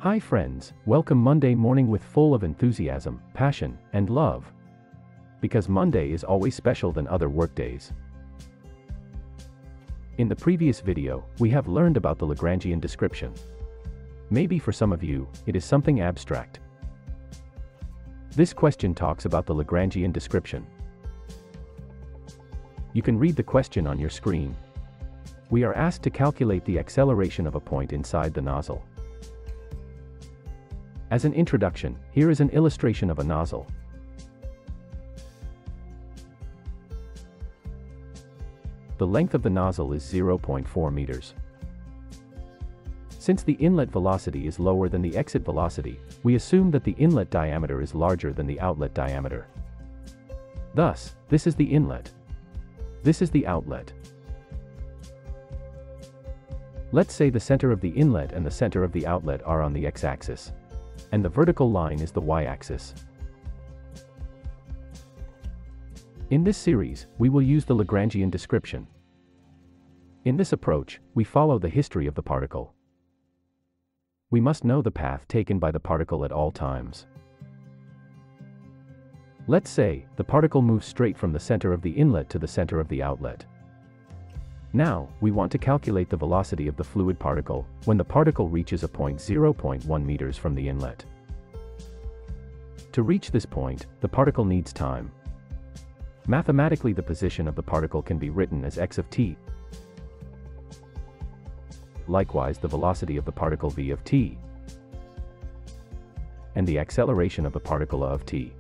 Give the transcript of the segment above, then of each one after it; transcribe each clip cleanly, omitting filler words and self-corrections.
Hi friends, welcome Monday morning with full of enthusiasm, passion, and love. Because Monday is always special than other workdays. In the previous video, we have learned about the Lagrangian description. Maybe for some of you, it is something abstract. This question talks about the Lagrangian description. You can read the question on your screen. We are asked to calculate the acceleration of a point inside the nozzle. As an introduction, here is an illustration of a nozzle. The length of the nozzle is 0.4 meters. Since the inlet velocity is lower than the exit velocity, we assume that the inlet diameter is larger than the outlet diameter. Thus, this is the inlet. This is the outlet. Let's say the center of the inlet and the center of the outlet are on the x-axis. And the vertical line is the y-axis. In this series, we will use the Lagrangian description. In this approach, we follow the history of the particle. We must know the path taken by the particle at all times. Let's say, the particle moves straight from the center of the inlet to the center of the outlet. Now, we want to calculate the velocity of the fluid particle, when the particle reaches a point 0.1 meters from the inlet. To reach this point, the particle needs time. Mathematically, the position of the particle can be written as x of t. Likewise, the velocity of the particle v of t. And the acceleration of the particle a of t.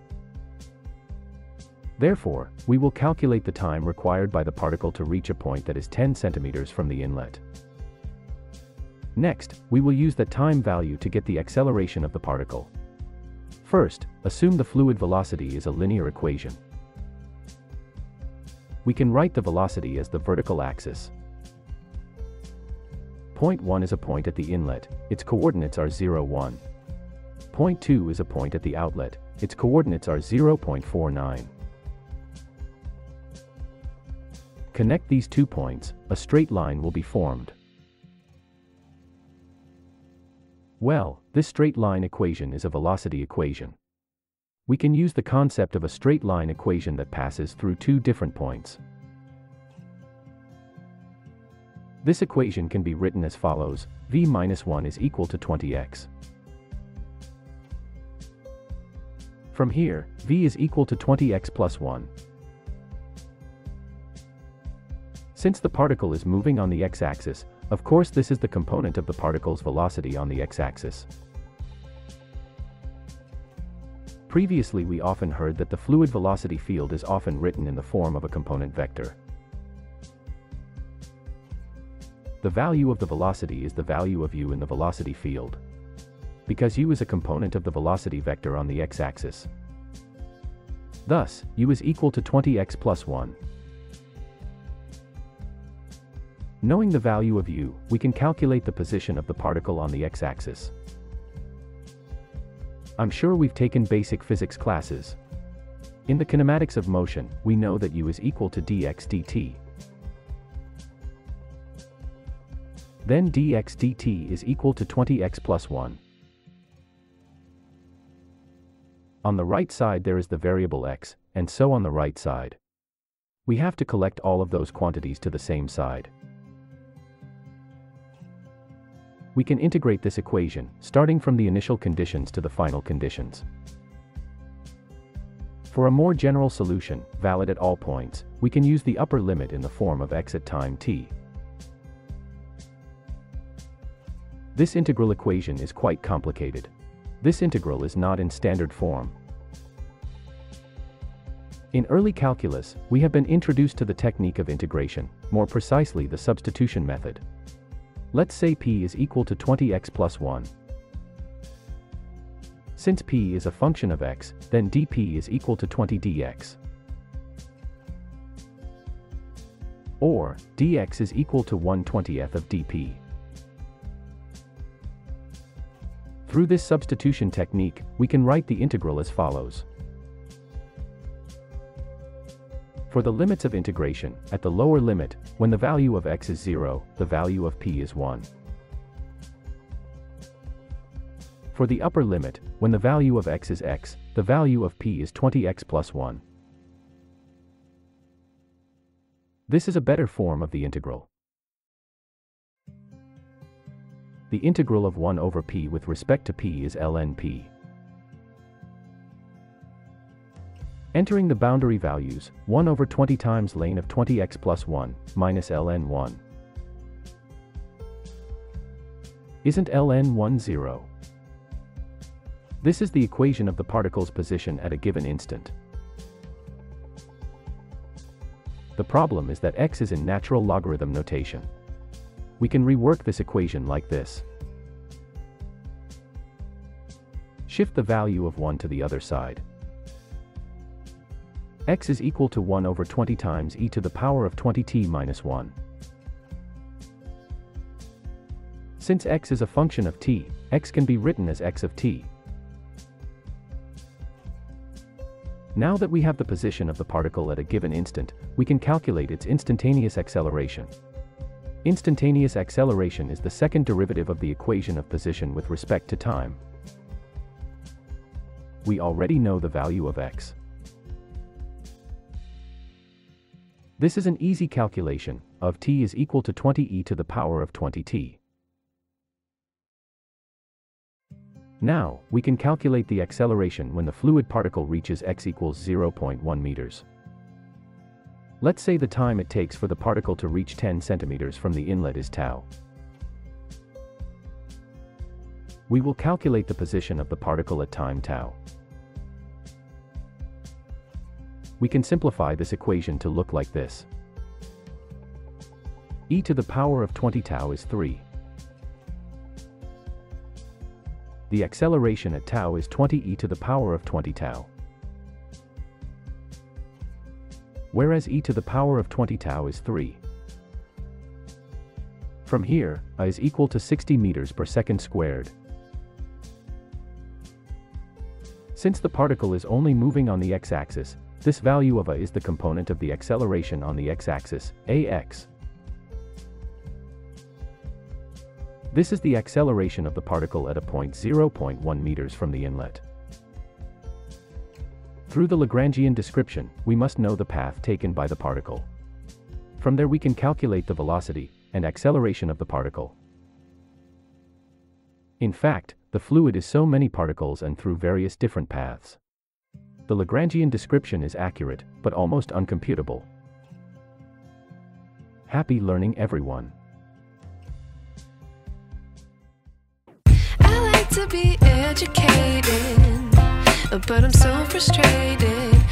Therefore, we will calculate the time required by the particle to reach a point that is 10 centimeters from the inlet. Next, we will use that time value to get the acceleration of the particle. First, assume the fluid velocity is a linear equation. We can write the velocity as the vertical axis. Point 1 is a point at the inlet, its coordinates are 0, 1. Point 2 is a point at the outlet, its coordinates are 0.49. Connect these 2 points, a straight line will be formed. Well, this straight line equation is a velocity equation. We can use the concept of a straight line equation that passes through 2 different points. This equation can be written as follows: v minus 1 is equal to 20x. From here, v is equal to 20x plus 1. Since the particle is moving on the x-axis, of course this is the component of the particle's velocity on the x-axis. Previously we often heard that the fluid velocity field is often written in the form of a component vector. The value of the velocity is the value of u in the velocity field, because u is a component of the velocity vector on the x-axis. Thus, u is equal to 20x plus 1. Knowing the value of u, we can calculate the position of the particle on the x-axis. I'm sure we've taken basic physics classes. In the kinematics of motion, we know that u is equal to dx dt. Then dx dt is equal to 20x plus 1. On the right side there is the variable x, and so on the right side. We have to collect all of those quantities to the same side. We can integrate this equation, starting from the initial conditions to the final conditions. For a more general solution, valid at all points, we can use the upper limit in the form of x at time t. This integral equation is quite complicated. This integral is not in standard form. In early calculus, we have been introduced to the technique of integration, more precisely the substitution method. Let's say p is equal to 20x plus 1. Since p is a function of x, then dp is equal to 20 dx. Or, dx is equal to 1/20th of dp. Through this substitution technique, we can write the integral as follows. For the limits of integration, at the lower limit, when the value of x is 0, the value of p is 1. For the upper limit, when the value of x is x, the value of p is 20x plus 1. This is a better form of the integral. The integral of 1 over p with respect to p is ln p. Entering the boundary values, 1 over 20 times ln of 20x plus 1, minus ln 1. Isn't ln 1 0? This is the equation of the particle's position at a given instant. The problem is that x is in natural logarithm notation. We can rework this equation like this. Shift the value of 1 to the other side. X is equal to 1 over 20 times e to the power of 20t minus 1. Since x is a function of t, x can be written as x of t. Now that we have the position of the particle at a given instant, we can calculate its instantaneous acceleration. Instantaneous acceleration is the second derivative of the equation of position with respect to time. We already know the value of x. This is an easy calculation, of t is equal to 20e to the power of 20t. Now, we can calculate the acceleration when the fluid particle reaches x equals 0.1 meters. Let's say the time it takes for the particle to reach 10 centimeters from the inlet is tau. We will calculate the position of the particle at time tau. We can simplify this equation to look like this. E to the power of 20 tau is 3. The acceleration at tau is 20 e to the power of 20 tau. Whereas e to the power of 20 tau is 3. From here, a is equal to 60 meters per second squared. Since the particle is only moving on the x-axis, this value of a is the component of the acceleration on the x-axis, ax. This is the acceleration of the particle at a point 0.1 meters from the inlet. Through the Lagrangian description, we must know the path taken by the particle. From there we can calculate the velocity and acceleration of the particle. In fact, the fluid is so many particles and through various different paths. The Lagrangian description is accurate, but almost uncomputable. Happy learning, everyone! To be educated, but I'm so frustrated.